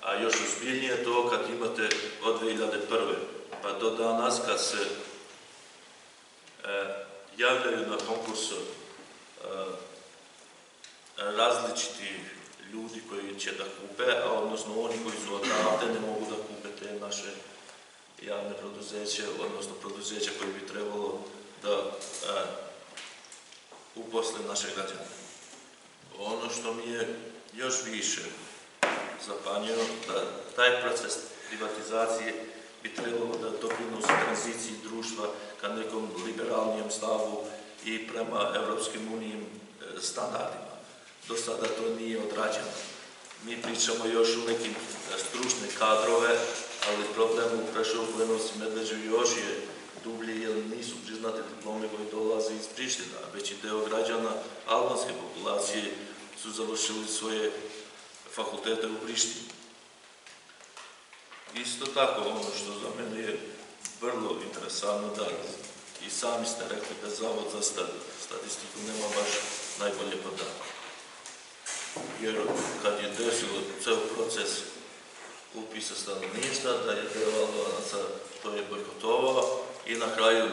a još ozbiljnije to kad imate od 2001. pa do danas kad se javljaju na konkursu različiti ljudi koji će da kupe, a odnosno oni koji su odavde ne mogu da kupe te naše javne preduzeće, odnosno preduzeća koji bi trebalo da uposle naše građane. Ono što mi je još više zapanjeno, da taj proces privatizacije bi trebalo da doprinosi tranziciji društva ka nekom liberalnijem stavu i prema Evropskim unijim standardima. Do sada to nije odrađeno. Mi pričamo još o nekim stručne kadrove, ali problem u Preševu, Bujanovcu i Medveđu još je dublji jer nisu priznate diplome koje dolaze iz Priština, već i deo građana albanske populacije su završili svoje fakultete u Prištini. Isto tako, ono što za mene je vrlo interesantno, da i sami ste rekli da Zavod za statistiku nema baš najbolje podatke. Jer kad je desilo ceo proces upisa stanovništva, da je deo Albanaca to je bojkotovao i na kraju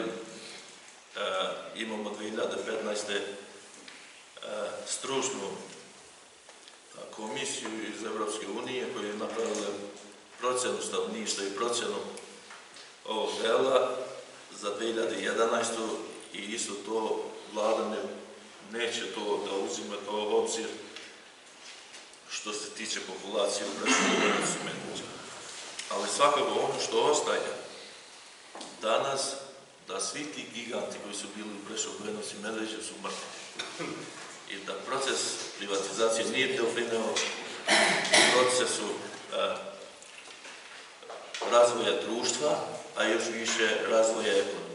imamo 2015. stručnu komisiju iz Evropske unije koja je napravila procenu stanovništva i procenu ovog dela za 2011. i isto to vlada neće to da uzima kao obzir što se tiče populacije u Preševu, Bujanovcu i Medveđu. Ali svakako ono što ostaje danas, da svi ti giganti koji su bili u Preševu, Bujanovcu i Medveđu su mrtvi. I da proces privatizacije nije doprineo procesu razvoja društva, a još više razvoja ekonomije.